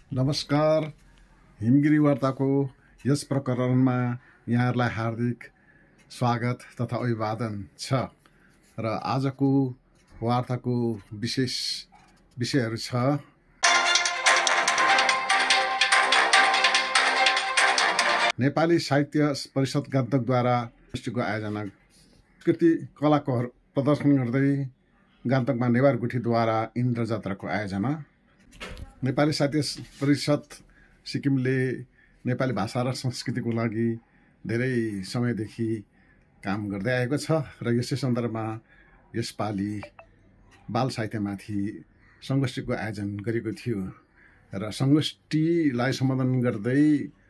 नमस्कार। हिमगिरी वार्ताको यस प्रकरणमा यहाँहरूलाई हार्दिक स्वागत तथा अभिवादन छ र आजको वार्ताको विशेष विषयहरू छ नेपाली साहित्य परिषद गान्तोकद्वारा गोष्ठीको आयोजना कृति कलाको प्रदर्शन गर्दै गान्तोकमा नेवार गुठीद्वारा इन्द्र जात्राको आयोजना। नेपाली साहित्य परिषद सिक्किमले नेपाली भाषा र संस्कृतिको लागि धेरै समयदेखि काम गर्दै आएको छ र यसै सन्दर्भमा यसपालि बाल साहित्यमाथि सङ्गोष्ठीको आयोजन गरेको थियो र सङ्गोष्ठीलाई सम्बोधन गर्दै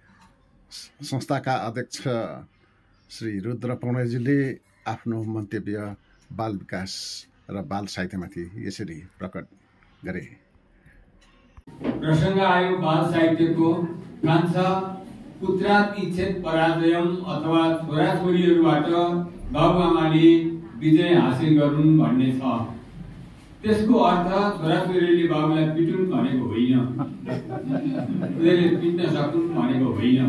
संस्थाका अध्यक्ष श्री रुद्र पौडेलजीले आफ्नो मन्तव्य बाल विकास र बाल साहित्यमाथि यसरी प्रकट गरे। प्रसङ्ग आयो बाल साहित्यको। कान्छा पुत्रात् इच्छेद पराजयम अथवा छोराछोरीहरूबाट बाबुआमाले विजय हासिल गरून् भन्ने छ। त्यसको अर्थ छोराछोरीले बाबुलाई पिटुन् भनेको होइन, उनीहरूले पिट्न सकुन् भनेको होइन।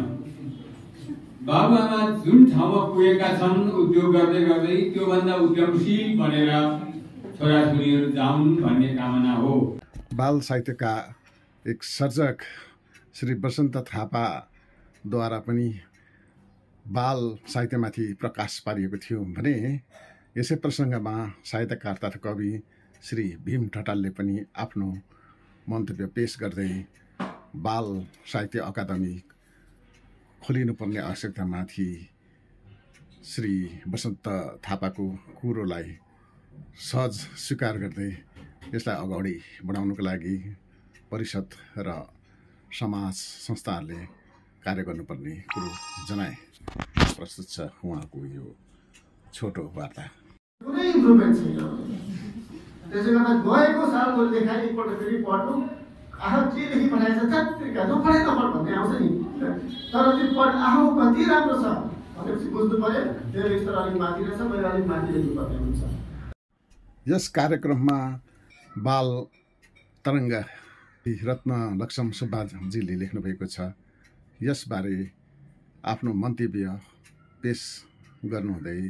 बाबुआमा जुन ठाउँमा पुगेका छन् उद्योग गर्दै गर्दै त्योभन्दा उद्यमशील बनेर छोराछोरीहरू जाउन् भन्ने कामना हो। बाल साहित्यका एक सर्जक श्री वसन्त थापाद्वारा पनि बाल साहित्यमाथि प्रकाश पारिएको थियो भने यसै प्रसङ्गमा साहित्यकार तथा कवि श्री भीम ठटालले पनि आफ्नो मन्तव्य पेश गर्दै बाल साहित्य अकादमी खोलिनुपर्ने आवश्यकतामाथि श्री वसन्त थापाको कुरोलाई सहज स्वीकार गर्दै यसलाई अगाडि बढाउनको लागि परिषद र समाज संस्थाहरूले कार्य गर्नुपर्ने कुरो जनाए। प्रस्तुत छ उहाँको यो छोटो वार्ता। कुनै इम्प्रुभमेन्ट छैन। त्यसले गर्दा गएको साल मैले देखाएँ एकपल्ट फेरि पढ्नु आफू जे लेखि पठाएछ चत्रिका जो पढे नपढ भन्ने आउँछ नि, तर त्यो पढ आफू कति राम्रो छ भनेपछि बुझ्नु पर्यो मेरो स्तर अलिक माथि रहेछ, मैले अलिक माथि लेख्नुपर्ने हुन्छ। यस कार्यक्रममा बाल तरङ्ग रत्न लक्ष्म सुब्बाजीले लेख्नु भएको छ। यसबारे आफ्नो मन्तव्य पेश गर्नुहुँदै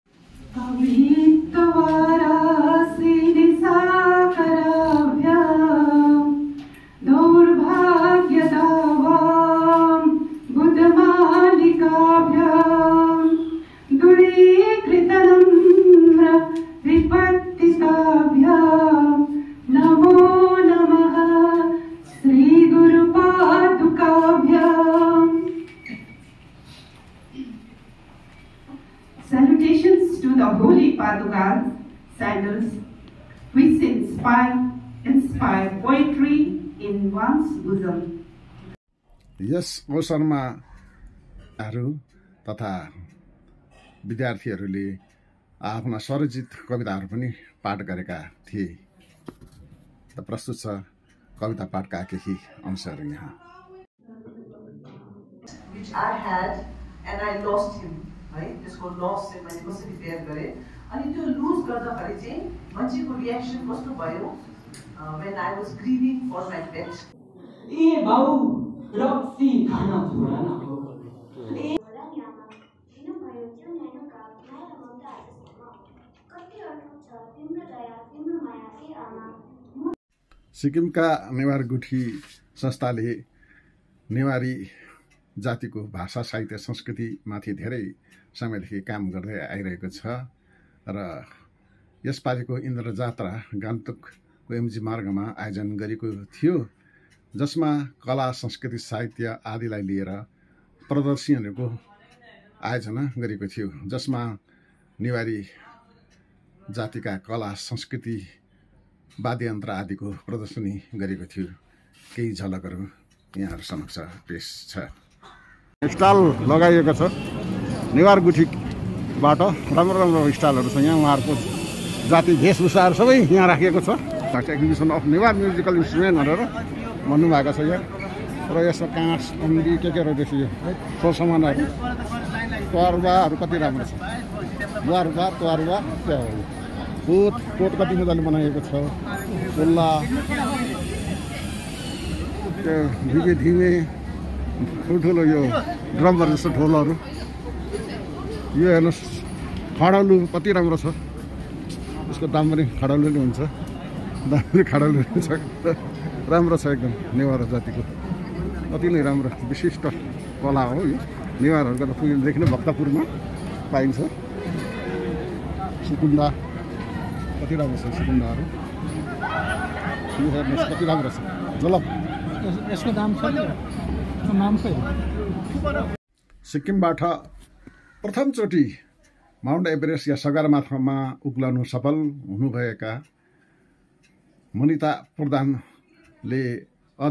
Salutations to the holy padukas, sandals, which inspire poetry in one's bosom. यस अवसरमा तथा विद्यार्थीहरूले आफ्ना स्वरचित कविताहरू पनि पाठ गरेका थिए। त प्रस्तुत छ कविता पाठका केही अंशहरू यहाँ। Which I had and I lost him. है त्यसको लस चाहिँ मैले कसरी बेयर गरेँ अनि त्यो लुज गर्दाखेरि चाहिँ मान्छेको रियाक्सन कस्तो भयो when I was grieving for my pet. ए बाउ रक्सी खान छोडा न हो। सिक्किमका नेवार गुठी संस्थाले नेवारी जातिको भाषा साहित्य संस्कृतिमाथि धेरै समयदेखि काम गर्दै आइरहेको छ र यसपालिको इन्द्र जात्रा गान्तोकको एमजी मार्गमा आयोजन गरेको थियो, जसमा कला संस्कृति साहित्य आदिलाई लिएर प्रदर्शनीहरूको आयोजना गरेको थियो, जसमा नेवारी जातिका कला संस्कृति वाद्ययन्त्र आदिको प्रदर्शनी गरेको थियो। केही झलकहरू यहाँहरू समक्ष पेश छ। स्टाल लगाइएको छ नेवार गुठीबाट, राम्रो राम्रो स्टालहरू छ यहाँ। उहाँहरूको जाति वेशभूषाहरू सबै यहाँ राखिएको छ। Exhibition of Newar musical instrument भनेर भन्नुभएको छ यहाँ। र यसमा काँस अम्बी के रहेछ यो सरसामानहरू, तरुवाहरू कति राम्रो छ। बुवारुवा तरुवा क्या हो, कोट कति मजाले बनाइएको छ। चुल्ला धिमे धिमे ठुल्ठुलो यो ड्रमहरू जस्तो ढोलहरू यो हेर्नुहोस् खडौलो कति राम्रो छ यसको दाम पनि खडौलो नै हुन्छ दाम पनि खडौलो हुन्छ राम्रो छ एकदम नेवार जातिको अति नै राम्रो विशिष्ट कला हो यो नेवारहरूको त पुगेदेखि नै भक्तपुरमा पाइन्छ सुकुन्दा कति राम्रो छ सुकुन्दाहरू यो हेर्नुहोस् कति राम्रो छ जलप यसको दाम छ नाम चाहिँ सिक्किमबाट प्रथमचोटि माउन्ट एभरेस्ट या सगरमाथामा उक्लनु सफल हुनुभएका मनिता प्रधानले अझ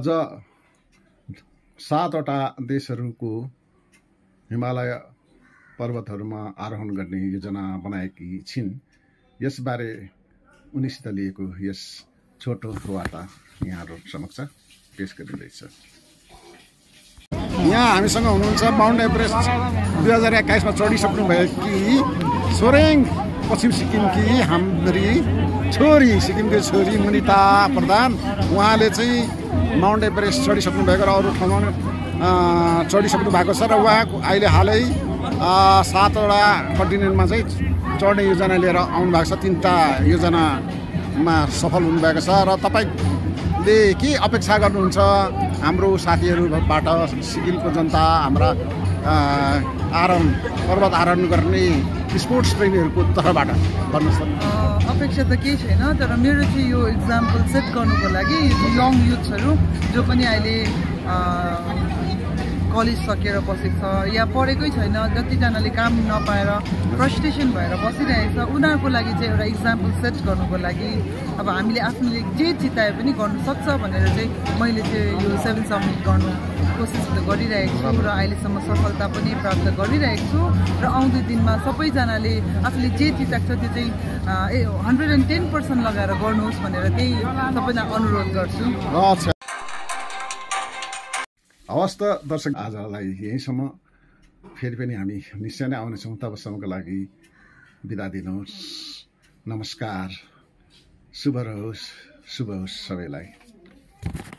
7वटा देशहरूको हिमालय पर्वतहरूमा आरोहण गर्ने योजना बनाएकी छिन्। यसबारे उनीसित लिएको यस छोटो वार्ता यहाँहरू समक्ष पेश गरिँदैछ। यहाँ हामीसँग हुनुहुन्छ माउन्ट एभरेस्ट 2021 चढिसक्नु भएकी सोरेङ पश्चिम सिक्किमकी हाम्री छोरी सिक्किमकी छोरी मनिता प्रधान। उहाँले चाहिँ माउन्ट एभरेस्ट चढिसक्नु भएको र अरू ठाउँमा चढिसक्नु भएको छ र उहाँको अहिले हालै 7वटा कन्टिनेन्टमा चाहिँ चढ्ने योजना लिएर आउनु भएको छ। 3टा योजनामा सफल हुनुभएको छ र तपाईँले के अपेक्षा गर्नुहुन्छ हाम्रो साथीहरूबाट सिक्किमको जनता हाम्रा पर्वत आरोहण गर्ने स्पोर्ट्स प्रेमीहरूको तर्फबाट भन्नुहोस् त। अपेक्षा त केही छैन, तर मेरो चाहिँ यो इक्जाम्पल सेट गर्नुको लागि यङ युथ्सहरू जो पनि अहिले कलेज सकेर बसेको छ या पढेकै छैन, जतिजनाले काम नपाएर फ्रस्ट्रेसन भएर बसिरहेको छ, उनीहरूको लागि चाहिँ एउटा इक्जाम्पल सेट गर्नुको लागि अब हामीले आफूले जे चिताए पनि गर्नु सक्छ भनेर चाहिँ मैले चाहिँ यो 7 समिट गर्नु कोसिस गरिरहेको छु र अहिलेसम्म सफलता पनि प्राप्त गरिरहेको छु र आउँदो दिनमा सबैजनाले आफूले जे चिताएको छ त्यो चाहिँ 110% लगाएर गर्नुहोस् भनेर त्यही सबैलाई अनुरोध गर्छु। हवस् त दर्शक, आजलाई यहीँसम्म, फेरि पनि हामी निश्चय नै आउनेछौँ। तबसम्मको लागि बिदा दिनुहोस्। नमस्कार, शुभ रहोस्, शुभ होस् सबैलाई।